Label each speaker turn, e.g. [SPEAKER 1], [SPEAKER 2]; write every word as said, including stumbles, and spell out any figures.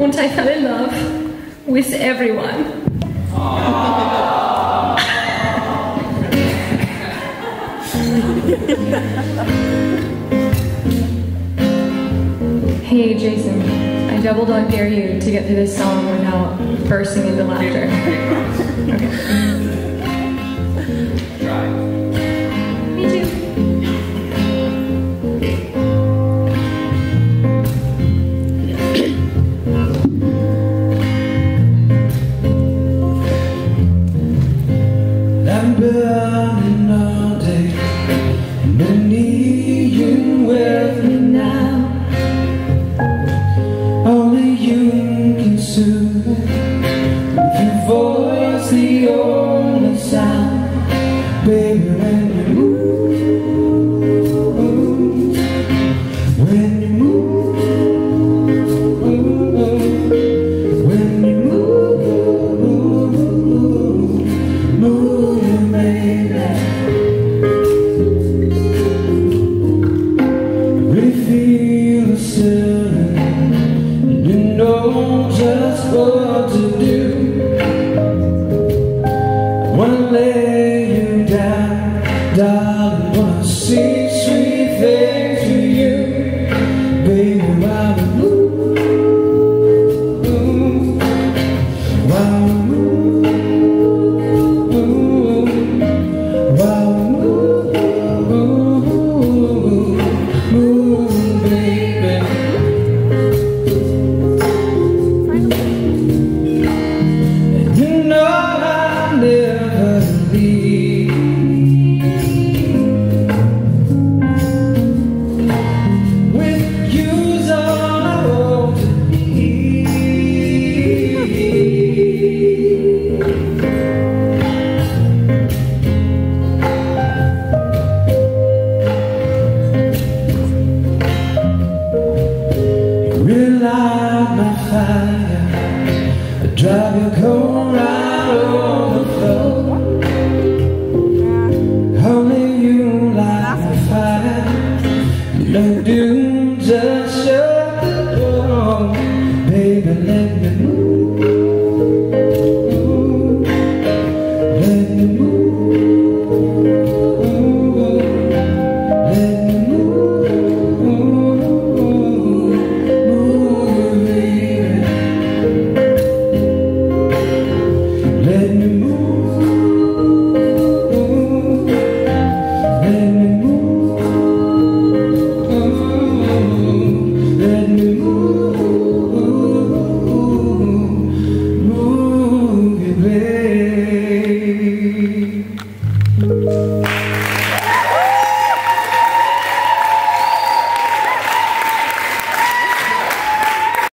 [SPEAKER 1] and I fell in love with everyone. Hey Jason, I double dog dare you to get through this song without bursting into laughter. Okay.
[SPEAKER 2] Try.
[SPEAKER 1] Me too.
[SPEAKER 3] I'm burning all day, beneath with me now. Only you can soothe it. With your voice, the only sound. Baby, when you move, when you move, when you move, move, baby. Really feel the sun. You know just what to do. I wanna lay you down, darling. Wanna see sweet things for you, baby. While we move, while we move, while we move, move, baby. You know I'll never leave. With you's all I want to be. You really light my fire. I drive your cold right on the floor. Only you light my fire. You don't do just shut the door. Baby, let me move. Let me move. Let me move. Move, baby. Let me move, let me move, let me move, move, baby.